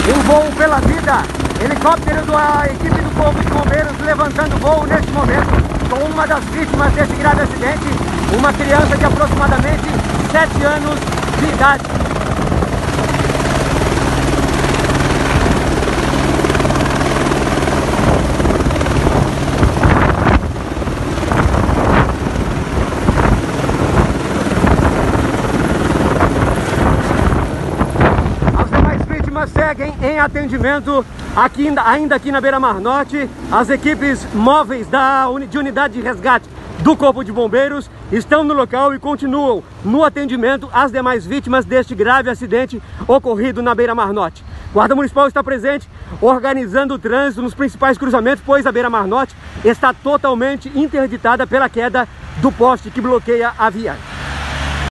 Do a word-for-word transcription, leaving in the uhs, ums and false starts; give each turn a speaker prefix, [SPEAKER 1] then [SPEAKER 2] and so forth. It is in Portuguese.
[SPEAKER 1] Um voo pela vida. Helicóptero da equipe do Corpo de Bombeiros levantando voo neste momento com uma das vítimas desse grave acidente, uma criança de aproximadamente sete anos de idade. Seguem em atendimento aqui, ainda aqui na Beira-Mar Norte. As equipes móveis da, de unidade de resgate do Corpo de Bombeiros estão no local e continuam no atendimento às demais vítimas deste grave acidente ocorrido na Beira-Mar Norte. A Guarda Municipal está presente organizando o trânsito nos principais cruzamentos, pois a Beira-Mar Norte está totalmente interditada pela queda do poste que bloqueia a via.